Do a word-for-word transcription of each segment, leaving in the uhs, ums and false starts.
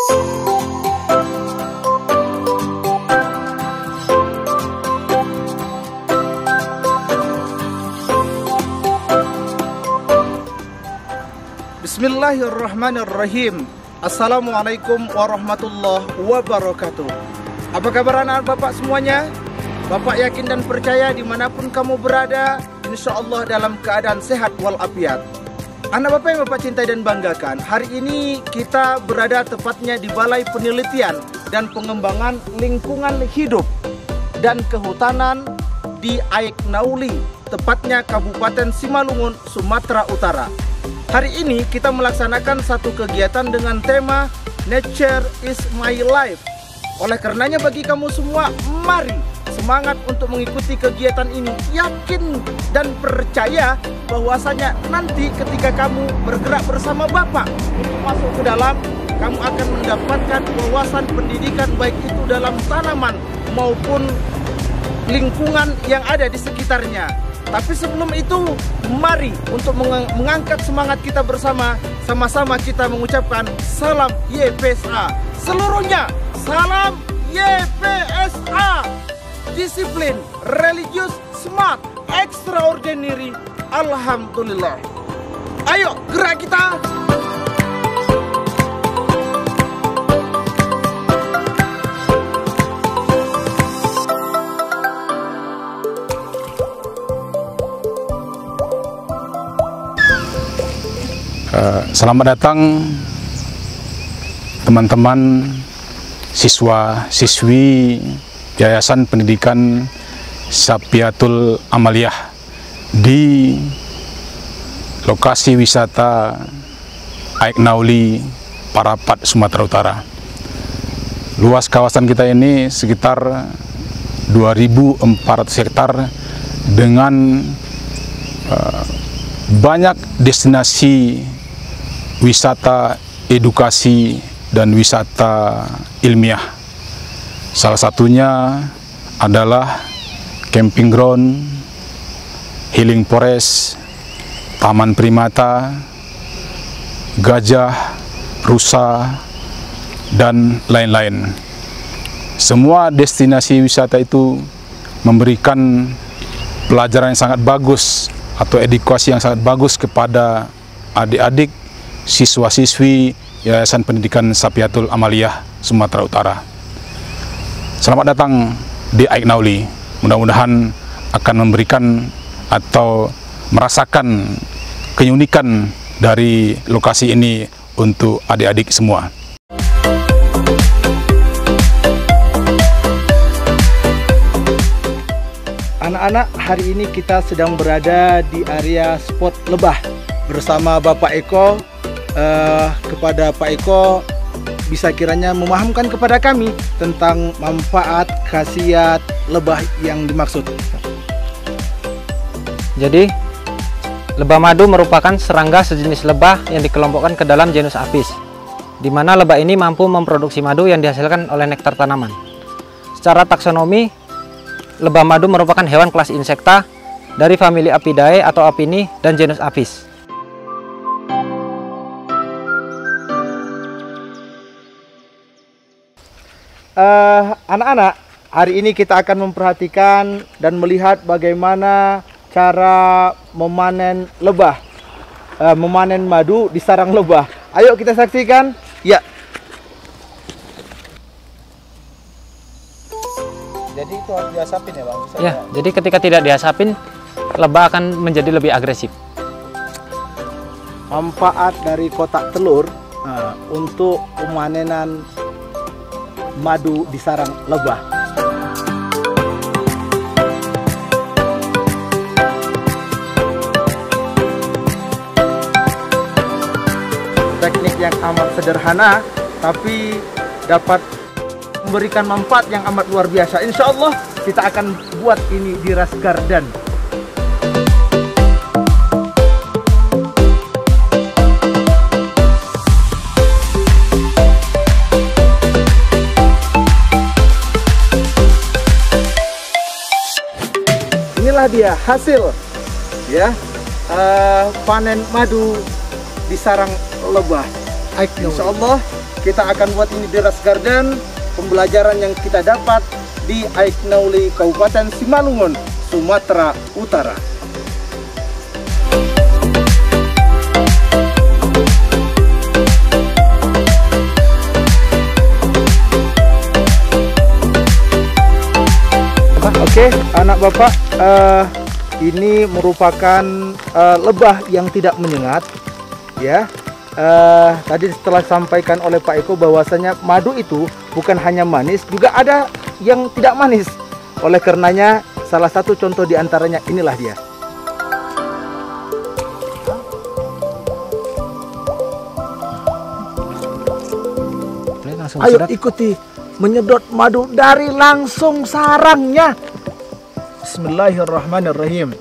Bismillahirrahmanirrahim. Assalamualaikum warahmatullahi wabarakatuh. Apa kabar anak bapak semuanya? Bapak yakin dan percaya dimanapun kamu berada, insya Allah dalam keadaan sehat walafiat. Anak bapak yang bapak cintai dan banggakan, hari ini kita berada tepatnya di Balai Penelitian dan Pengembangan Lingkungan Hidup dan Kehutanan di Aiknauli, tepatnya Kabupaten Simalungun, Sumatera Utara. Hari ini kita melaksanakan satu kegiatan dengan tema Nature is my life. Oleh karenanya bagi kamu semua, mari semangat untuk mengikuti kegiatan ini. Yakin dan percaya bahwasanya nanti ketika kamu bergerak bersama Bapak untuk masuk ke dalam, kamu akan mendapatkan wawasan pendidikan baik itu dalam tanaman maupun lingkungan yang ada di sekitarnya. Tapi sebelum itu, mari untuk meng mengangkat semangat kita bersama, sama-sama kita mengucapkan salam Y P S A. Seluruhnya, salam Y P S A. Disiplin, religius, smart, extraordinary, alhamdulillah. Ayo, gerak kita! Uh, selamat datang teman-teman siswa siswi Yayasan Pendidikan Sapiatul Amaliyah di lokasi wisata Aiknauli, Parapat, Sumatera Utara. Luas kawasan kita ini sekitar dua ribu empat ratus hektar dengan uh, banyak destinasi wisata edukasi dan wisata ilmiah. Salah satunya adalah camping ground, healing forest, taman primata, gajah, rusa, dan lain-lain. Semua destinasi wisata itu memberikan pelajaran yang sangat bagus atau edukasi yang sangat bagus kepada adik-adik siswa-siswi Yayasan Pendidikan Sapiatul Amaliyah, Sumatera Utara. Selamat datang di Aiknauli. Mudah-mudahan akan memberikan atau merasakan keunikan dari lokasi ini untuk adik-adik semua. Anak-anak, hari ini kita sedang berada di area spot lebah bersama Bapak Eko. Uh, kepada Pak Eko, bisa kiranya memahamkan kepada kami tentang manfaat, khasiat lebah yang dimaksud. Jadi, lebah madu merupakan serangga sejenis lebah yang dikelompokkan ke dalam genus Apis, di mana lebah ini mampu memproduksi madu yang dihasilkan oleh nektar tanaman. Secara taksonomi, lebah madu merupakan hewan kelas insekta dari famili Apidae atau Apini dan genus Apis. Anak-anak, uh, hari ini kita akan memperhatikan dan melihat bagaimana cara memanen lebah, uh, memanen madu di sarang lebah. Ayo kita saksikan. Ya. Jadi itu harus diasapin ya Bang? Bisa ya, jadi ketika tidak diasapin, lebah akan menjadi lebih agresif. Manfaat dari kotak telur uh, untuk pemanenan madu di sarang lebah. Teknik yang amat sederhana, tapi dapat memberikan manfaat yang amat luar biasa. Insya Allah kita akan buat ini di Ras Garden. Inilah dia hasil ya uh, panen madu di sarang lebah. Insya Allah kita akan buat ini di Ras Garden, pembelajaran yang kita dapat di Aik Nauli, Kabupaten Simalungun, Sumatera Utara. Oke, anak bapak, uh, ini merupakan uh, lebah yang tidak menyengat, ya. Uh, tadi setelah sampaikan oleh Pak Eko bahwasanya madu itu bukan hanya manis, juga ada yang tidak manis. Oleh karenanya, salah satu contoh diantaranya inilah dia. Ayo ikuti menyedot madu dari langsung sarangnya. Bismillahirrahmanirrahim.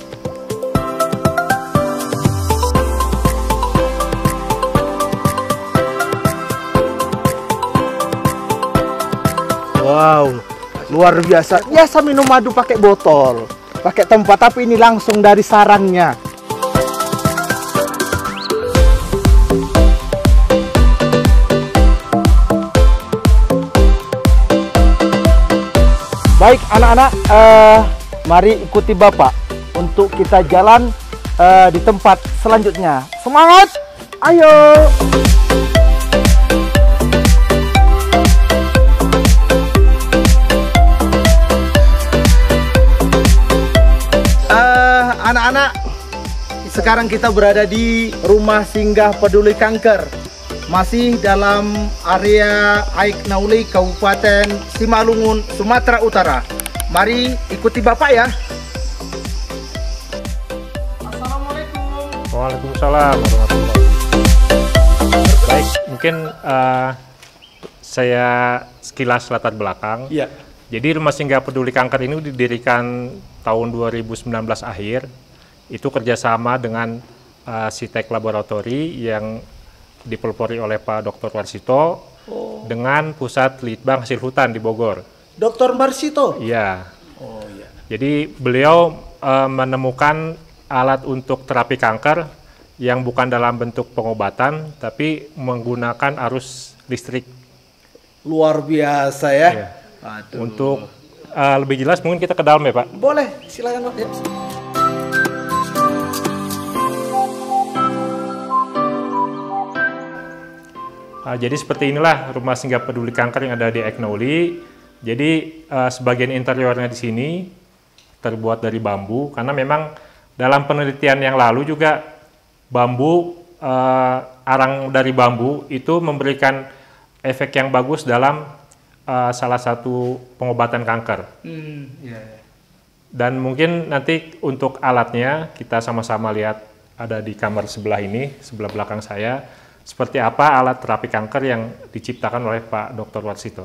Wow, luar biasa. Biasa minum madu pakai botol, pakai tempat, tapi ini langsung dari sarangnya. Baik anak-anak, uh, mari ikuti Bapak untuk kita jalan uh, di tempat selanjutnya. Semangat! Ayo! Anak-anak, uh, sekarang kita berada di Rumah Singgah Peduli Kanker. Masih dalam area Aik Nauli, Kabupaten Simalungun, Sumatera Utara. Mari ikuti Bapak ya. Assalamualaikum. Waalaikumsalam warahmatullahi wabarakatuh. Baik, mungkin uh, saya sekilas latar belakang. Iya. Jadi Rumah Singgah Peduli Kanker ini didirikan tahun dua ribu sembilan belas akhir. Itu kerjasama dengan uh, Sitek Laboratori yang dipelopori oleh Pak Doktor Warsito oh. dengan Pusat Litbang Hasil Hutan di Bogor. Doktor Warsito? Iya. Oh iya. Jadi beliau uh, menemukan alat untuk terapi kanker yang bukan dalam bentuk pengobatan, tapi menggunakan arus listrik. Luar biasa ya. Iya. Aduh. Untuk uh, lebih jelas mungkin kita ke dalam ya Pak? Boleh, silakan Pak. Ya. Uh, jadi seperti inilah Rumah Singgah Peduli Kanker yang ada di Aik Nauli. Jadi uh, sebagian interiornya di sini terbuat dari bambu, karena memang dalam penelitian yang lalu juga bambu, uh, arang dari bambu itu memberikan efek yang bagus dalam uh, salah satu pengobatan kanker. Hmm, yeah, yeah. Dan mungkin nanti untuk alatnya kita sama-sama lihat ada di kamar sebelah ini, sebelah belakang saya. Seperti apa alat terapi kanker yang diciptakan oleh Pak Doktor Warsito.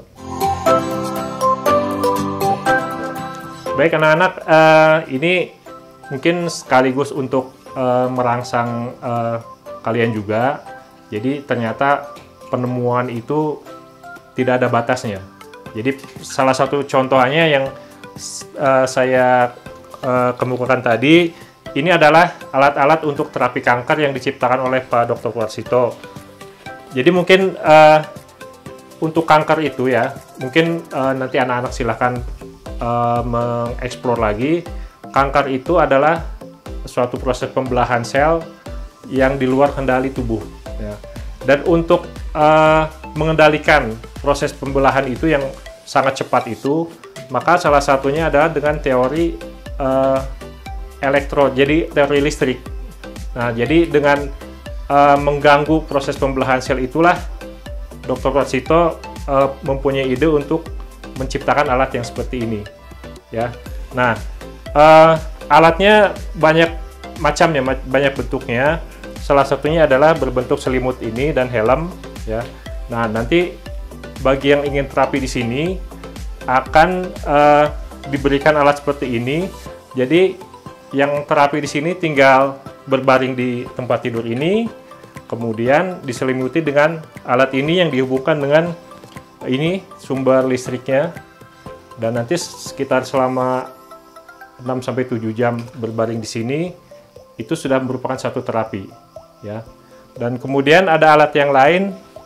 Baik anak-anak, uh, ini mungkin sekaligus untuk uh, merangsang uh, kalian juga. Jadi ternyata penemuan itu tidak ada batasnya. Jadi salah satu contohnya yang uh, saya uh, kemukakan tadi, ini adalah alat-alat untuk terapi kanker yang diciptakan oleh Pak Doktor Warsito. Jadi mungkin uh, untuk kanker itu ya, mungkin uh, nanti anak-anak silahkan uh, mengeksplor lagi. Kanker itu adalah suatu proses pembelahan sel yang di luar kendali tubuh. Ya. Dan untuk uh, mengendalikan proses pembelahan itu yang sangat cepat itu, maka salah satunya adalah dengan teori uh, elektrod, jadi teori listrik. Nah, jadi dengan uh, mengganggu proses pembelahan sel itulah Doktor Warsito uh, mempunyai ide untuk menciptakan alat yang seperti ini. Ya, nah uh, alatnya banyak macamnya, banyak bentuknya. Salah satunya adalah berbentuk selimut ini dan helm. Ya, nah nanti bagi yang ingin terapi di sini akan uh, diberikan alat seperti ini. Jadi yang terapi di sini tinggal berbaring di tempat tidur ini, kemudian diselimuti dengan alat ini yang dihubungkan dengan ini sumber listriknya, dan nanti sekitar selama enam sampai tujuh jam berbaring di sini itu sudah merupakan satu terapi, ya. Dan kemudian ada alat yang lain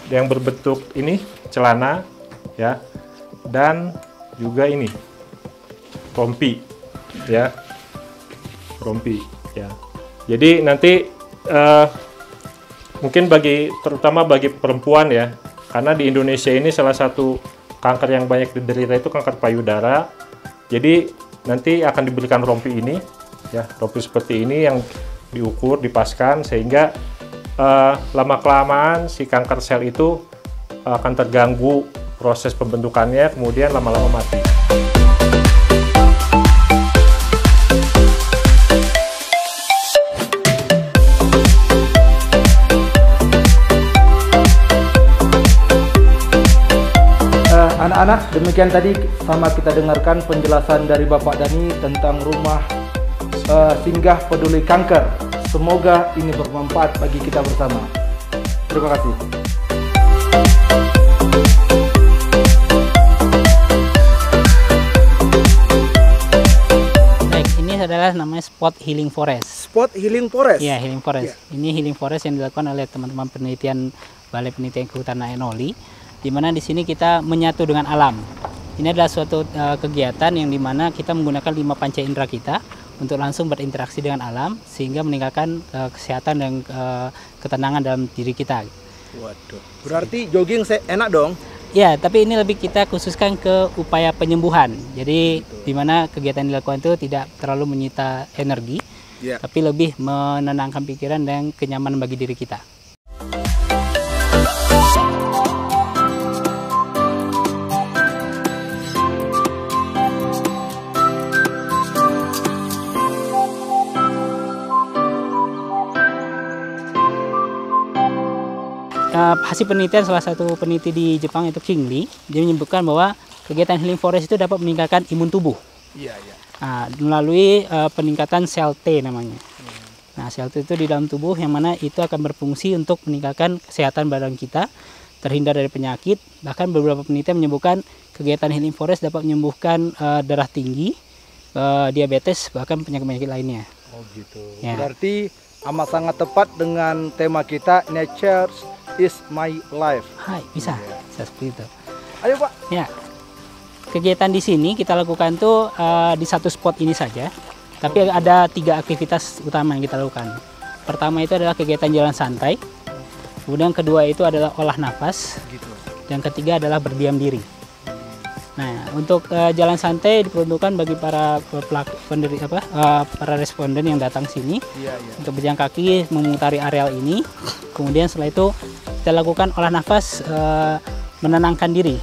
yang berbentuk ini celana ya, dan juga ini rompi ya, rompi ya. Jadi nanti uh, mungkin bagi terutama bagi perempuan ya, karena di Indonesia ini salah satu kanker yang banyak diderita itu kanker payudara. Jadi nanti akan diberikan rompi ini ya, rompi seperti ini yang diukur, dipaskan, sehingga uh, lama-kelamaan si kanker sel itu uh, akan terganggu proses pembentukannya, kemudian lama-lama mati. Anak-anak, demikian tadi sama kita dengarkan penjelasan dari Bapak Dani tentang rumah uh, singgah peduli kanker. Semoga ini bermanfaat bagi kita bersama. Terima kasih. Baik, ini adalah namanya Spot Healing Forest. Spot Healing Forest? Ya, Healing Forest. Ya. Ini Healing Forest yang dilakukan oleh teman-teman penelitian Balai Penelitian Kehutanan Enoli, di mana di sini kita menyatu dengan alam. Ini adalah suatu uh, kegiatan yang dimana kita menggunakan lima panca indera kita untuk langsung berinteraksi dengan alam, sehingga meningkatkan uh, kesehatan dan uh, ketenangan dalam diri kita. Waduh, berarti jogging enak dong? Ya, tapi ini lebih kita khususkan ke upaya penyembuhan. Jadi di mana kegiatan yang dilakukan itu tidak terlalu menyita energi, ya, tapi lebih menenangkan pikiran dan kenyamanan bagi diri kita. Uh, hasil penelitian salah satu peneliti di Jepang itu King Lee, dia menyebutkan bahwa kegiatan Healing Forest itu dapat meningkatkan imun tubuh. Iya, iya. Nah, melalui uh, peningkatan sel T namanya. Hmm. Nah, sel T itu di dalam tubuh yang mana itu akan berfungsi untuk meningkatkan kesehatan badan kita, terhindar dari penyakit. Bahkan beberapa penelitian menyebutkan kegiatan Healing Forest dapat menyembuhkan uh, darah tinggi, uh, diabetes, bahkan penyakit-penyakit lainnya. Oh gitu. Ya. Berarti amat sangat tepat dengan tema kita, Nature is my life. Hai, bisa, yeah. bisa seperti itu. Ayo Pak. Ya, kegiatan di sini kita lakukan tuh uh, di satu spot ini saja, tapi ada tiga aktivitas utama yang kita lakukan. Pertama itu adalah kegiatan jalan santai, kemudian kedua itu adalah olah nafas, gitu. Dan ketiga adalah berdiam diri. Nah, untuk uh, jalan santai diperuntukkan bagi para pelaku pendiri apa uh, para responden yang datang sini, iya, iya. Untuk berjalan kaki memutari areal ini. Kemudian setelah itu kita lakukan olah nafas, uh, menenangkan diri.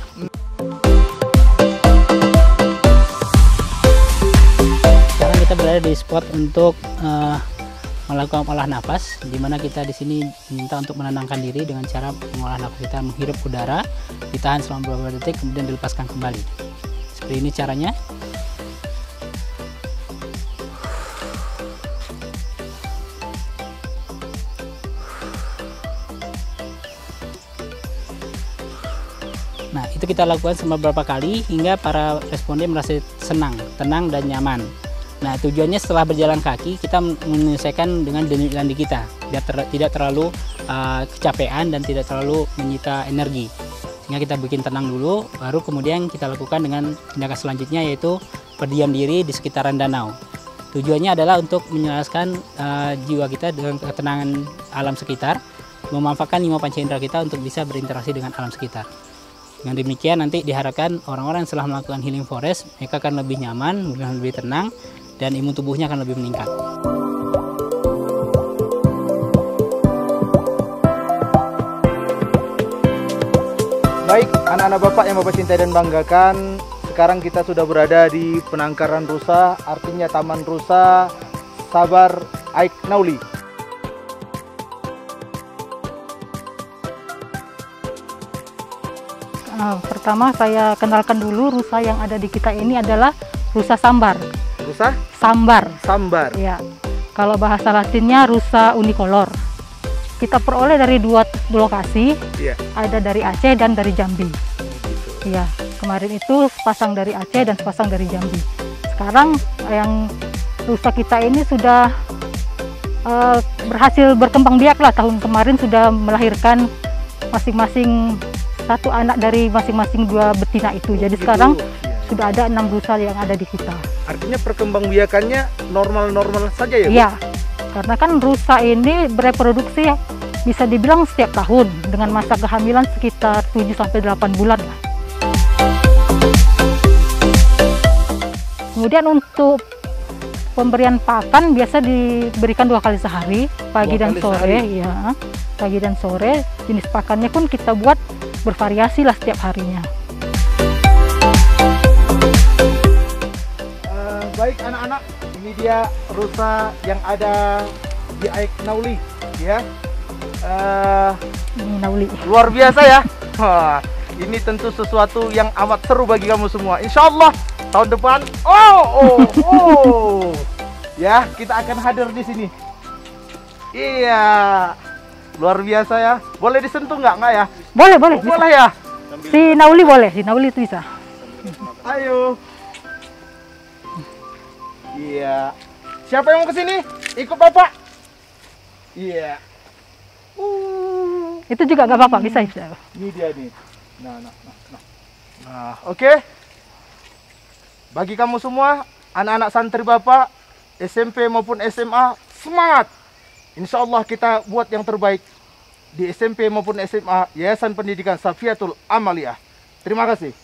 Sekarang kita berada di spot untuk uh, melakukan olah nafas, di mana kita di sini diminta untuk menenangkan diri dengan cara mengolah nafas kita, menghirup udara, ditahan selama beberapa detik, kemudian dilepaskan kembali. Seperti ini caranya. Nah, itu kita lakukan selama beberapa kali hingga para responden merasa senang, tenang, dan nyaman. Nah, tujuannya setelah berjalan kaki kita menyelesaikan dengan denyut nadi kita, tidak, ter, tidak terlalu uh, kecapean dan tidak terlalu menyita energi. Sehingga kita bikin tenang dulu, baru kemudian kita lakukan dengan tindakan selanjutnya, yaitu berdiam diri di sekitaran danau. Tujuannya adalah untuk menjelaskan uh, jiwa kita dengan ketenangan alam sekitar, memanfaatkan lima panca indera kita untuk bisa berinteraksi dengan alam sekitar. Dengan demikian nanti diharapkan orang-orang yang setelah melakukan Healing Forest, mereka akan lebih nyaman, lebih tenang, dan imun tubuhnya akan lebih meningkat. Baik, anak-anak Bapak yang Bapak cintai dan banggakan, sekarang kita sudah berada di penangkaran rusa, artinya Taman Rusa Sabar Aiknauli. Uh, pertama saya kenalkan dulu rusa yang ada di kita ini adalah rusa sambar. Rusa? Sambar. Sambar. Ya. Kalau bahasa Latinnya rusa unicolor. Kita peroleh dari dua lokasi. Yeah. Ada dari Aceh dan dari Jambi. Iya. Gitu. Kemarin itu sepasang dari Aceh dan sepasang dari Jambi. Sekarang yang rusa kita ini sudah uh, berhasil berkembang biak lah. Tahun kemarin sudah melahirkan masing-masing satu anak dari masing-masing dua betina itu. Jadi Gitu. sekarang Ya. sudah ada enam rusa yang ada di kita. Artinya perkembangbiakannya normal-normal saja ya, Bu? Iya, karena kan rusa ini bereproduksi bisa dibilang setiap tahun dengan masa kehamilan sekitar tujuh sampai delapan bulan lah. Kemudian untuk pemberian pakan biasa diberikan dua kali sehari, pagi Dua dan kali sore, sehari? ya. Pagi dan sore. Jenis pakannya pun kita buat bervariasi lah setiap harinya. Uh, baik anak-anak, ini dia rusa yang ada di Aik Nauli, ya. Uh, Ini Nauli. luar biasa ya. Wah, ini tentu sesuatu yang amat seru bagi kamu semua. Insya Allah tahun depan, oh, oh, oh, ya kita akan hadir di sini. Iya, luar biasa ya. Boleh disentuh nggak nggak ya? Boleh, boleh. Oh, boleh ya. Si Nauli boleh, si Nauli itu bisa. Ayo. Iya. Siapa yang mau kesini? Ikut bapak. Iya. Uh. Itu juga nggak apa-apa, bisa bisa. Ini dia nih. Nah, nah, nah, nah. Nah, oke. Okay. Bagi kamu semua, anak-anak santri Bapak, S M P maupun S M A, semangat. Insya Allah kita buat yang terbaik di S M P maupun S M A Yayasan Pendidikan Safiatul Amaliyah. Terima kasih.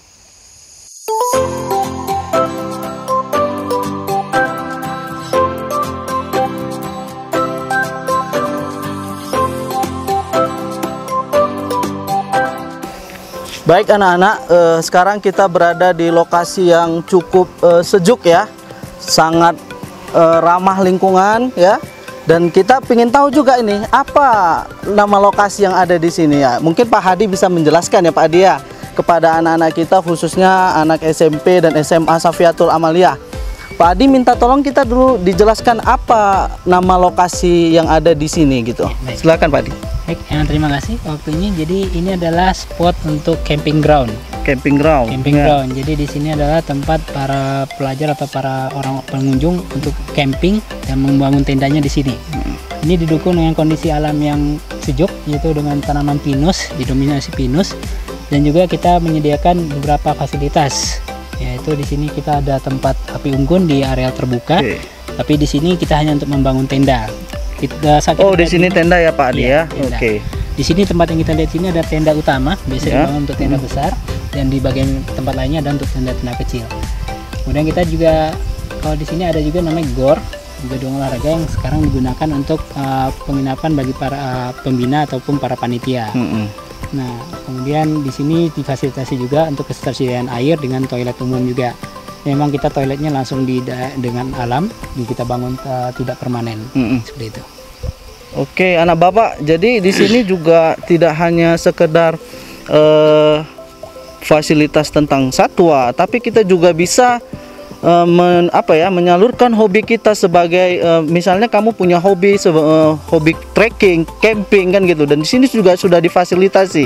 Baik anak-anak, eh, sekarang kita berada di lokasi yang cukup eh, sejuk ya, sangat eh, ramah lingkungan ya. Dan kita ingin tahu juga ini apa nama lokasi yang ada di sini ya. Mungkin Pak Hadi bisa menjelaskan ya Pak Hadi ya kepada anak-anak kita, khususnya anak S M P dan S M A Safiatul Amaliyah. Pak Hadi minta tolong kita dulu dijelaskan apa nama lokasi yang ada di sini gitu. Baik. Silakan Pak Hadi. Baik, eh, terima kasih waktunya. Jadi ini adalah spot untuk camping ground. Camping ground. Camping ya. ground. Jadi di sini adalah tempat para pelajar atau para orang pengunjung untuk camping dan membangun tendanya di sini. Ini didukung dengan kondisi alam yang sejuk, yaitu dengan tanaman pinus, didominasi pinus, dan juga kita menyediakan beberapa fasilitas. Yaitu di sini kita ada tempat api unggun di area terbuka, Oke. tapi di sini kita hanya untuk membangun tenda. Kita, saat Oh, kita di sini tenda ya Pak Hadi Iya, ya. tenda. Oke. Di sini tempat yang kita lihat ini ada tenda utama, biasa Ya. dibangun untuk tenda besar, dan di bagian tempat lainnya ada untuk tenda-tenda kecil. Kemudian kita juga, kalau di sini ada juga namanya gor, gedung olahraga yang sekarang digunakan untuk uh, penginapan bagi para uh, pembina ataupun para panitia. Mm-mm. Nah, kemudian di sini difasilitasi juga untuk ketersediaan air dengan toilet umum juga. Memang kita toiletnya langsung di dengan alam, di kita bangun uh, tidak permanen, Mm-mm. seperti itu. Oke, anak Bapak. Jadi di sini juga tidak hanya sekedar eh, fasilitas tentang satwa, tapi kita juga bisa eh, men, apa ya, menyalurkan hobi kita sebagai eh, misalnya kamu punya hobi sebe- eh, hobi trekking, camping kan gitu. Dan di sini juga sudah difasilitasi.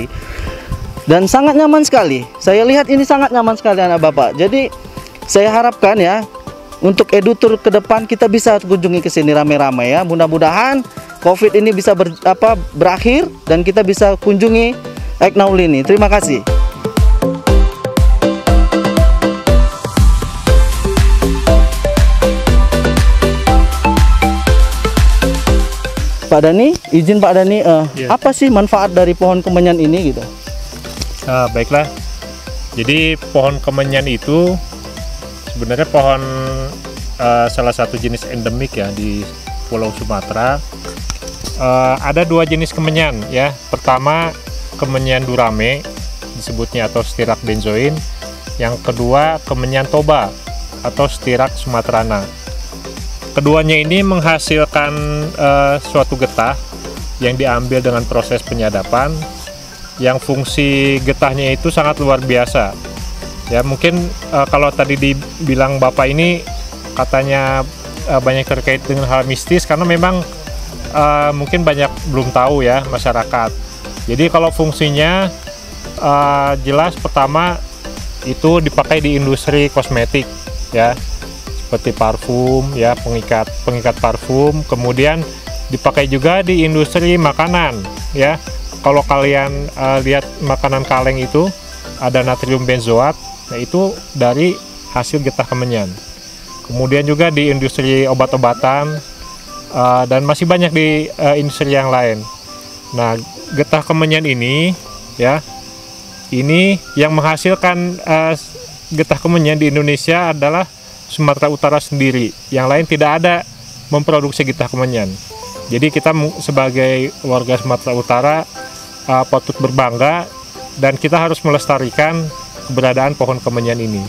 Dan sangat nyaman sekali. Saya lihat ini sangat nyaman sekali anak Bapak. Jadi saya harapkan ya untuk edutur ke depan kita bisa kunjungi ke sini rame-rame ya. Mudah-mudahan COVID ini bisa ber, apa, berakhir dan kita bisa kunjungi Aik Nauli ini. Terima kasih. Pak Dani, izin Pak Dani, eh, Iya. apa sih manfaat dari pohon kemenyan ini gitu? Ah, baiklah. Jadi pohon kemenyan itu sebenarnya pohon uh, salah satu jenis endemik ya di Pulau Sumatera. Uh, ada dua jenis kemenyan ya. Pertama kemenyan durame disebutnya atau Styrax benzoin. Yang kedua kemenyan toba atau Styrax sumaterana. Keduanya ini menghasilkan uh, suatu getah yang diambil dengan proses penyadapan, yang fungsi getahnya itu sangat luar biasa. Ya mungkin uh, kalau tadi dibilang Bapak ini katanya uh, banyak terkait dengan hal mistis, karena memang uh, mungkin banyak belum tahu ya masyarakat. Jadi kalau fungsinya uh, jelas pertama itu dipakai di industri kosmetik ya, seperti parfum ya, pengikat pengikat parfum. Kemudian dipakai juga di industri makanan ya. kalau kalian uh, lihat makanan kaleng itu ada natrium benzoat, nah itu dari hasil getah kemenyan. Kemudian juga di industri obat-obatan uh, dan masih banyak di uh, industri yang lain. Nah, getah kemenyan ini ya, ini yang menghasilkan uh, getah kemenyan di Indonesia adalah Sumatera Utara sendiri. Yang lain tidak ada memproduksi getah kemenyan. Jadi kita sebagai warga Sumatera Utara uh, patut berbangga dan kita harus melestarikan keberadaan pohon kemenyan ini.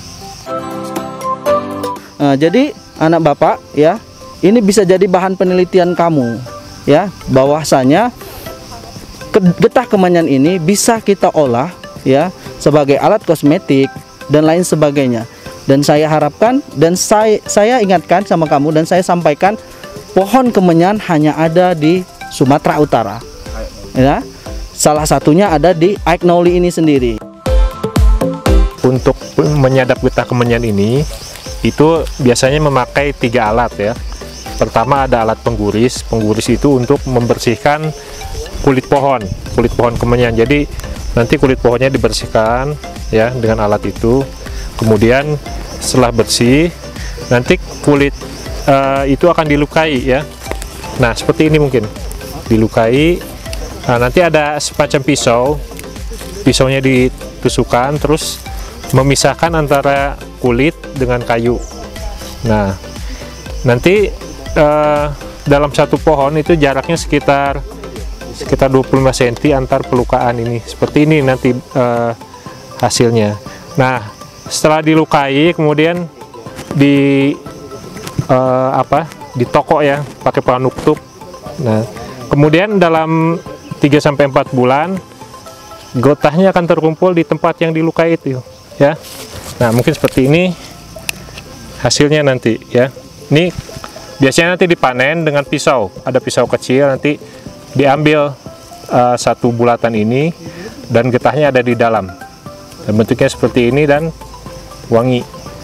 Nah, jadi anak bapak ya, ini bisa jadi bahan penelitian kamu ya, bahwasanya getah kemenyan ini bisa kita olah ya sebagai alat kosmetik dan lain sebagainya. Dan saya harapkan dan saya saya ingatkan sama kamu dan saya sampaikan, pohon kemenyan hanya ada di Sumatera Utara ya. Salah satunya ada di Aeknoli ini sendiri. Untuk menyadap getah kemenyan ini itu biasanya memakai tiga alat ya. Pertama ada alat pengguris. Pengguris itu untuk membersihkan kulit pohon, kulit pohon kemenyan. Jadi nanti kulit pohonnya dibersihkan ya dengan alat itu. Kemudian setelah bersih, nanti kulit uh, itu akan dilukai ya. Nah seperti ini mungkin dilukai. Nah, nanti ada semacam pisau, pisaunya ditusukkan terus memisahkan antara kulit dengan kayu. Nah nanti uh, dalam satu pohon itu jaraknya sekitar sekitar dua puluh lima sentimeter antar pelukaan ini. Seperti ini nanti uh, hasilnya. Nah setelah dilukai kemudian di uh, apa ditokok ya pakai panuktuk. Nah kemudian dalam tiga sampai empat bulan getahnya akan terkumpul di tempat yang dilukai itu ya. Nah mungkin seperti ini hasilnya nanti ya. Ini biasanya nanti dipanen dengan pisau, ada pisau kecil, nanti diambil uh, satu bulatan ini dan getahnya ada di dalam dan bentuknya seperti ini dan wangi.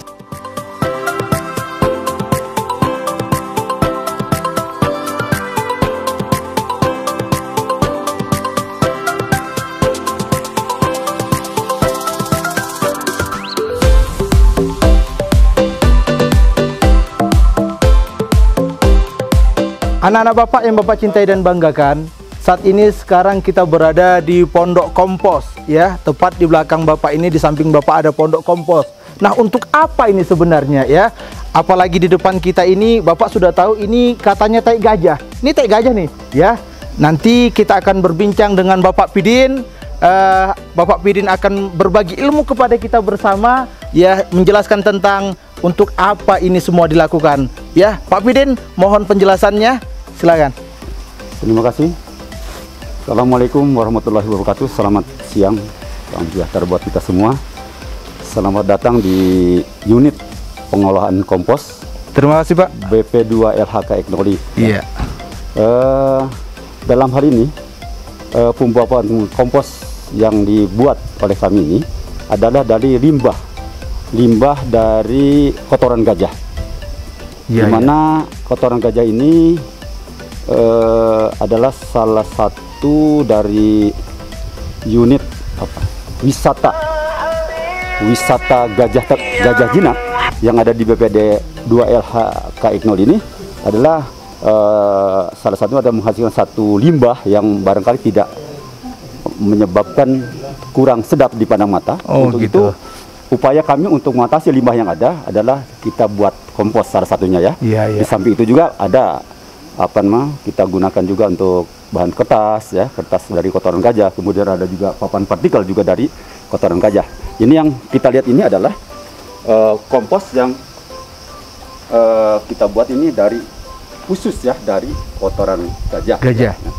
Anak-anak Bapak yang Bapak cintai dan banggakan, saat ini sekarang kita berada di Pondok Kompos ya, tepat di belakang Bapak ini, di samping Bapak ada Pondok Kompos. Nah, untuk apa ini sebenarnya ya? Apalagi di depan kita ini Bapak sudah tahu ini katanya tai gajah. Ini tai gajah nih ya. Nanti kita akan berbincang dengan Bapak Pidin. Uh, Bapak Pidin akan berbagi ilmu kepada kita bersama ya, menjelaskan tentang untuk apa ini semua dilakukan ya. Pak Pidin, mohon penjelasannya. Silakan. Terima kasih. Assalamualaikum warahmatullahi wabarakatuh. Selamat siang, salam sejahtera buat kita semua. Selamat datang di unit pengolahan kompos. Terima kasih Pak. B P dua L H K Aeknoli. Iya. Uh, dalam hal ini uh, pembuatan kompos yang dibuat oleh kami ini adalah dari limbah, limbah dari kotoran gajah. Ya, dimana ya. Kotoran gajah ini uh, adalah salah satu dari unit apa, wisata wisata gajah gajah jinak yang ada di B P D dua L H K Aeknoli ini adalah uh, salah satu ada menghasilkan satu limbah yang barangkali tidak menyebabkan kurang sedap di pandang mata. Oh, untuk gitu. itu upaya kami untuk mengatasi limbah yang ada adalah kita buat kompos salah satunya ya. Iya, iya. Di samping itu juga ada apa namanya, kita gunakan juga untuk bahan kertas ya, kertas dari kotoran gajah. Kemudian ada juga papan partikel juga dari kotoran gajah. Ini yang kita lihat ini adalah uh, kompos yang uh, kita buat ini dari khusus ya dari kotoran gajah. Gajah. Ya.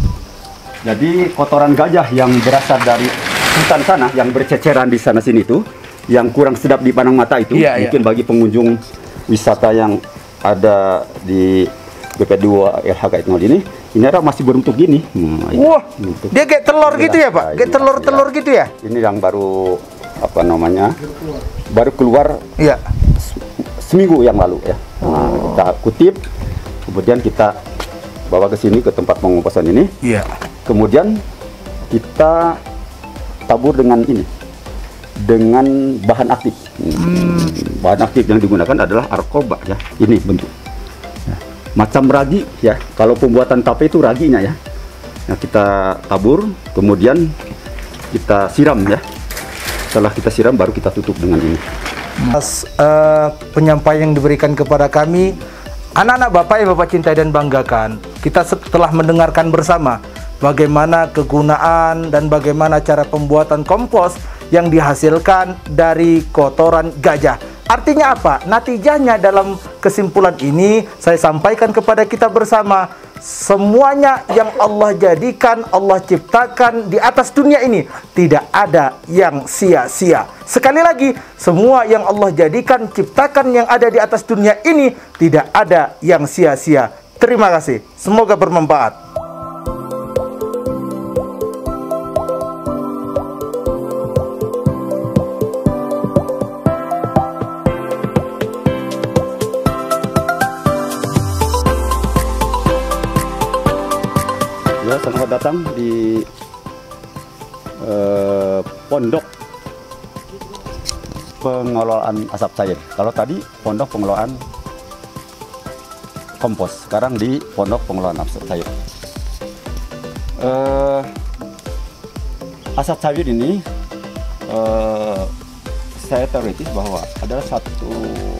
Jadi kotoran gajah yang berasal dari hutan sana, yang berceceran di sana sini itu, yang kurang sedap di pandang mata itu, iya, mungkin iya. bagi pengunjung wisata yang ada di B P dua L H K Aeknoli ini, ini ada masih berbentuk gini. Hmm, Wah, gitu. dia kayak telur gitu ya Pak? Kayak telur-telur ya. gitu ya? Ini yang baru apa namanya, baru keluar Iya. seminggu yang lalu ya. Nah, kita kutip, kemudian kita bawa ke sini ke tempat pengomposan ini. Iya. Kemudian kita tabur dengan ini, dengan bahan aktif. Hmm. Bahan aktif yang digunakan adalah arkoba ya. Ini bentuk. Ya. Macam ragi ya. Kalau pembuatan tape itu raginya ya. Nah, kita tabur, kemudian kita siram ya. Setelah kita siram baru kita tutup dengan ini. Mas, uh, penyampaian yang diberikan kepada kami, anak-anak Bapak yang Bapak cintai dan banggakan, kita setelah mendengarkan bersama bagaimana kegunaan dan bagaimana cara pembuatan kompos yang dihasilkan dari kotoran gajah. Artinya apa? Natijahnya dalam kesimpulan ini saya sampaikan kepada kita bersama, semuanya yang Allah jadikan, Allah ciptakan di atas dunia ini tidak ada yang sia-sia. Sekali lagi, semua yang Allah jadikan, ciptakan yang ada di atas dunia ini tidak ada yang sia-sia. Terima kasih. Semoga bermanfaat. Ya, selamat datang di eh, pondok pengelolaan asap cair. Kalau tadi pondok pengelolaan kompos, sekarang di pondok pengelolaan asap cair. Eh, asap cair ini eh, saya teoritis bahwa adalah satu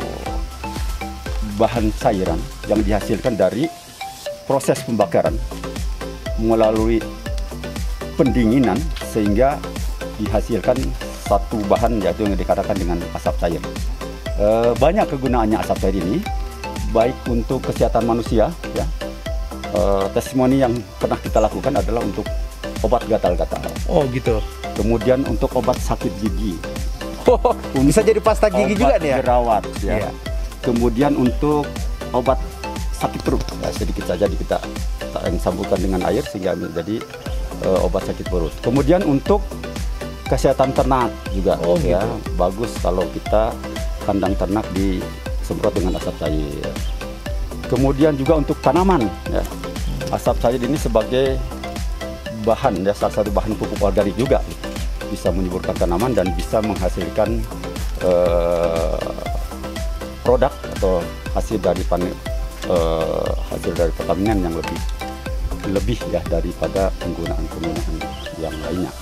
bahan cairan yang dihasilkan dari proses pembakaran melalui pendinginan sehingga dihasilkan satu bahan yaitu yang dikatakan dengan asap cair. E, banyak kegunaannya asap cair ini, baik untuk kesehatan manusia ya. E, testimoni yang pernah kita lakukan adalah untuk obat gatal-gatal. Oh gitu. Kemudian untuk obat sakit gigi. Oh, bisa jadi pasta gigi juga nih ya. Jerawat ya. Iya. Kemudian untuk obat sakit perut, ya, sedikit saja kita sambungkan dengan air sehingga menjadi uh, obat sakit perut. Kemudian untuk kesehatan ternak juga, oh, ya gitu. Bagus kalau kita kandang ternak disemprot dengan asap cair. Kemudian juga untuk tanaman, ya, asap cair ini sebagai bahan, ya, salah satu bahan pupuk organik juga, bisa menyuburkan tanaman dan bisa menghasilkan uh, produk atau hasil dari panen. Uh, hasil dari pertanian yang lebih lebih ya daripada penggunaan-penggunaan yang lainnya.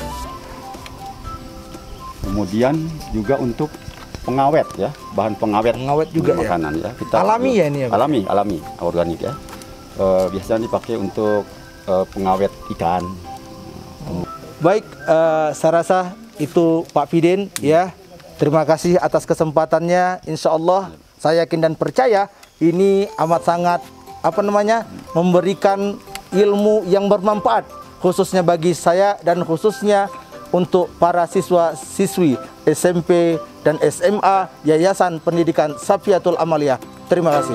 Kemudian juga untuk pengawet ya, bahan pengawet, pengawet juga makanan ya. ya. Kita alami ya ini ya. Alami, alami, organik ya. Uh, biasanya dipakai untuk uh, pengawet ikan. Baik, uh, saya rasa itu Pak Fidin ya. Terima kasih atas kesempatannya. Insya Allah saya yakin dan percaya ini amat sangat apa namanya memberikan ilmu yang bermanfaat khususnya bagi saya dan khususnya untuk para siswa-siswi S M P dan S M A Yayasan Pendidikan Safiatul Amaliyah. Terima kasih.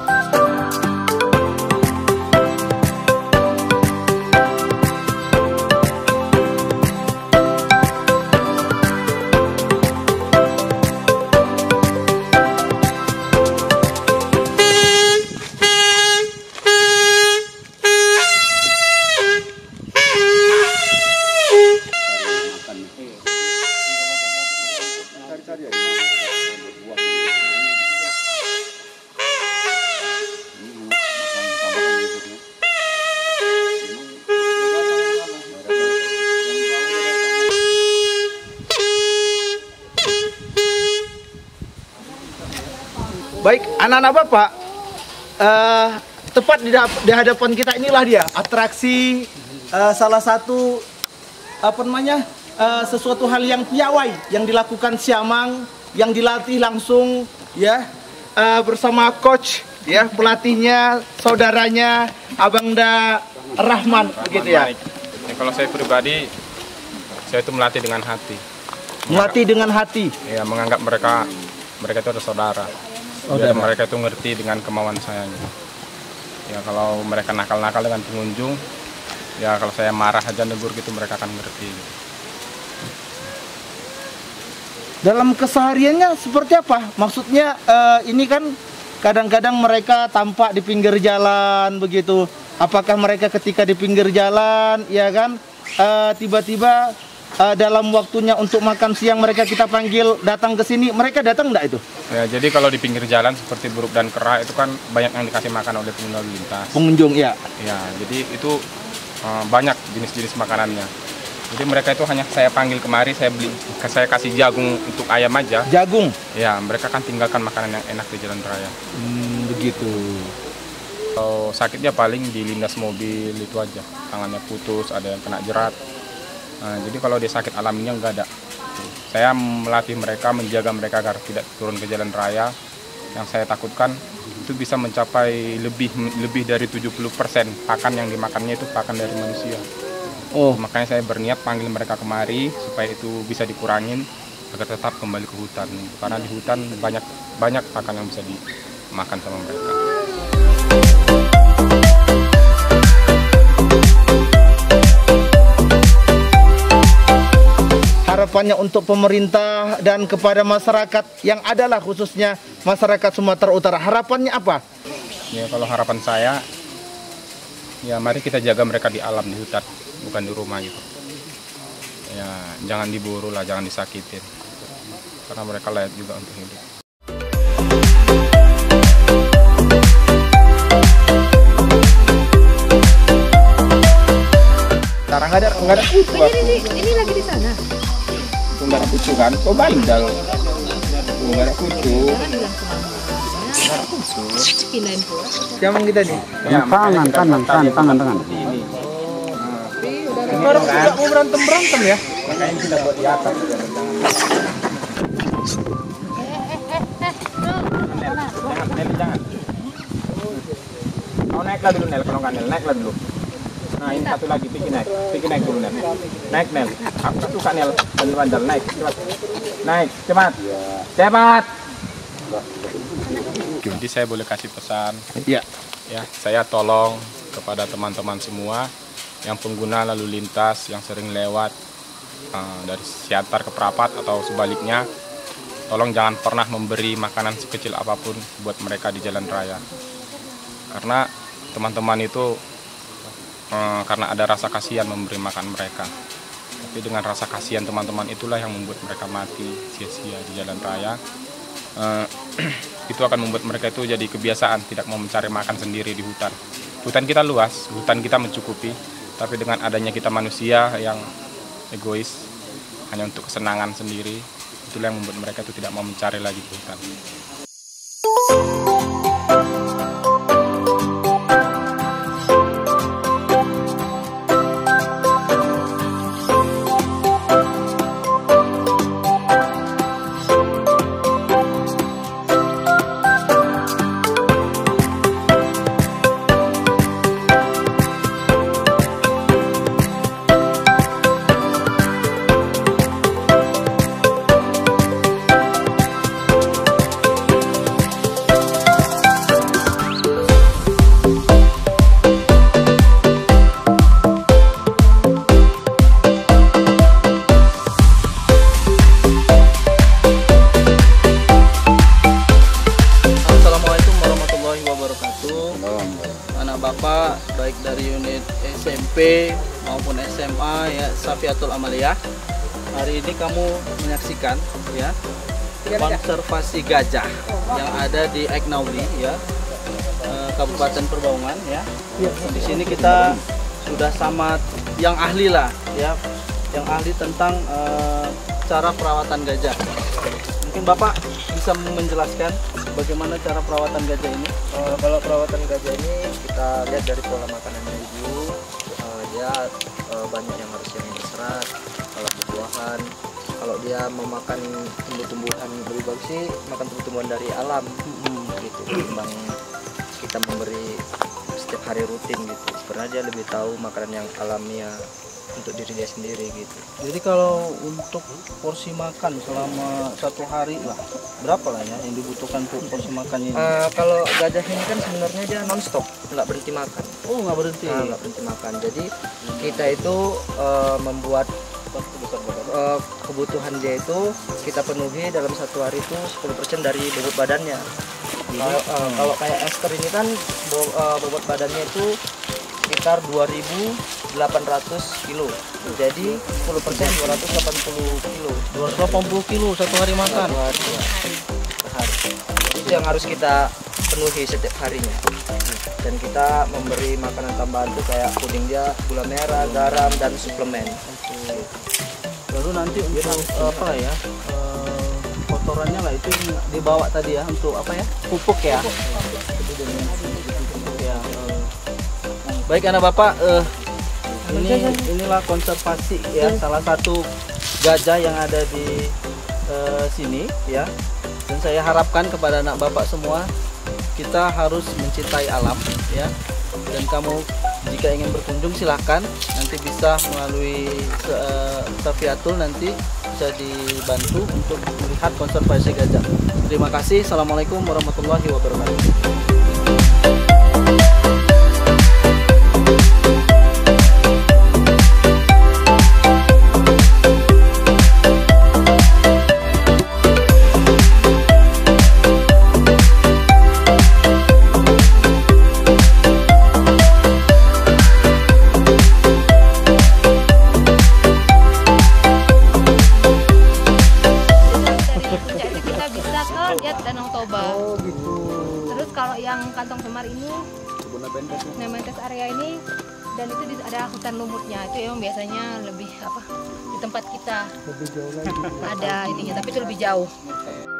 Baik, anak-anak Bapak, uh, tepat di, di hadapan kita inilah dia atraksi uh, salah satu apa namanya uh, sesuatu hal yang piawai yang dilakukan Siamang, yang dilatih langsung ya uh, bersama coach ya, pelatihnya saudaranya Abang Da Rahman begitu ya. Ya. Kalau saya pribadi, saya itu melatih dengan hati. Melatih dengan hati. Ya, menganggap mereka mereka itu adalah saudara. Biar mereka itu ngerti dengan kemauan saya. Ya, kalau mereka nakal-nakal dengan pengunjung, ya kalau saya marah aja negur gitu mereka akan ngerti. Dalam kesehariannya seperti apa? Maksudnya uh, ini kan kadang-kadang mereka tampak di pinggir jalan begitu. Apakah mereka ketika di pinggir jalan, ya kan, uh, tiba-tiba uh, dalam waktunya untuk makan siang mereka kita panggil datang ke sini, mereka datang enggak itu? Ya, jadi kalau di pinggir jalan seperti buruk dan kera itu kan banyak yang dikasih makan oleh pengguna lalu lintas. Pengunjung ya. Ya, jadi itu uh, banyak jenis-jenis makanannya. Jadi mereka itu hanya saya panggil kemari, saya beli, saya kasih jagung untuk ayam aja. Jagung? Ya, mereka kan tinggalkan makanan yang enak di jalan raya. Hmm, begitu. Kalau sakitnya paling dilindas mobil itu aja, tangannya putus, ada yang kena jerat. Nah, jadi kalau dia sakit alaminya enggak ada. Saya melatih mereka, menjaga mereka agar tidak turun ke jalan raya. Yang saya takutkan itu bisa mencapai lebih lebih dari tujuh puluh persen pakan yang dimakannya itu pakan dari manusia. Oh, makanya saya berniat panggil mereka kemari supaya itu bisa dikurangin agar tetap kembali ke hutan. Karena di hutan banyak banyak pakan yang bisa dimakan sama mereka. Harapannya untuk pemerintah dan kepada masyarakat yang adalah khususnya masyarakat Sumatera Utara, harapannya apa? Ya, kalau harapan saya, ya mari kita jaga mereka di alam, di hutan, bukan di rumah gitu. Ya, jangan diburu lah, jangan disakitin, karena mereka layak juga untuk hidup. Sekarang nggak ada, nggak ada kutu. Ini, ini lagi di sana. Tuh nggak ada kutu kan? Kok bandel? Tuh nggak ada kutu. Nggak ada kutu. Pindahin pula. Siapa kita nih? Ya, tangan, tangan, tangan, tangan, tangan. Orang tidak mau berantem berantem ya? Makanya kita buat di atas. Nel, jangan. Kau naiklah dulu Nel, kalau nggak Nel, naiklah dulu. Nah ini satu lagi, Piki naik, Piki naik dulu Nel. Naik Nel, aku suka Nel, bandel-bandel, naik, cepat. Naik, cepat, cepat. Jadi saya boleh kasih pesan, ya, ya saya tolong kepada teman-teman semua yang pengguna lalu lintas yang sering lewat uh, dari Siantar ke Prapat atau sebaliknya, tolong jangan pernah memberi makanan sekecil apapun buat mereka di jalan raya. Karena teman-teman itu uh, karena ada rasa kasihan memberi makan mereka. Tapi dengan rasa kasihan teman-teman itulah yang membuat mereka mati sia-sia di jalan raya. Uh, itu akan membuat mereka itu jadi kebiasaan tidak mau mencari makan sendiri di hutan. Hutan kita luas, hutan kita mencukupi, tapi dengan adanya kita manusia yang egois hanya untuk kesenangan sendiri, itulah yang membuat mereka itu tidak mau mencari lagi di hutan. Bapak baik dari unit S M P maupun S M A ya Safiatul Amaliyah. Hari ini kamu menyaksikan ya konservasi gajah yang ada di Eknauli ya, Kabupaten Perbaungan ya. Di sini kita sudah sama yang ahli lah ya, yang ahli tentang uh, cara perawatan gajah. Mungkin Bapak bisa menjelaskan bagaimana cara perawatan gajah ini? Uh, kalau perawatan gajah ini kita lihat dari pola makanannya ibu, uh, dia uh, banyak yang harus yang berserat, kalau buah-buahan. Kalau dia memakan tumbuh-tumbuhan lebih bagus sih makan tumbuh-tumbuhan dari alam, hmm, gitu. Ketimbang kita memberi setiap hari rutin gitu. Sebenarnya dia lebih tahu makanan yang alamiah untuk diri dia sendiri gitu. Jadi kalau untuk porsi makan selama satu hari lah berapa lah ya yang dibutuhkan untuk porsi makannya? Uh, kalau gajah ini kan sebenarnya dia non-stop, nggak berhenti makan. Oh nggak berhenti? Nah, nggak berhenti makan. Jadi kita itu uh, membuat uh, kebutuhan dia itu kita penuhi dalam satu hari itu sepuluh persen dari bobot badannya. Kalau uh, hmm. kalau kayak Esther ini kan bo uh, bobot badannya itu sekitar dua ribu delapan ratus kilo. Jadi sepuluh persen dua ratus delapan puluh kilo. dua ratus delapan puluh kilo satu hari makan. Satu hari, ya. Sehari. Itu yang harus kita penuhi setiap harinya. Dan kita memberi makanan tambahan tuh kayak puding dia, gula merah, garam, dan suplemen. Lalu nanti untuk apa ya? Uh, kotorannya lah itu dibawa tadi ya untuk apa ya? Pupuk ya. Ya. Uh. Baik anak bapak. Uh, Ini inilah konservasi ya, salah satu gajah yang ada di uh, sini ya. Dan saya harapkan kepada anak bapak semua, kita harus mencintai alam ya. Dan kamu jika ingin berkunjung silahkan, nanti bisa melalui uh, Safiatul nanti bisa dibantu untuk melihat konservasi gajah. Terima kasih. Assalamualaikum warahmatullahi wabarakatuh. Danau Toba. Oh gitu. Terus kalau yang Kantong Semar ini, Nementes area ini, dan itu ada hutan lumutnya. Itu emang biasanya lebih apa di tempat kita. Lebih jauh lagi. Ada ininya, tapi itu lebih jauh.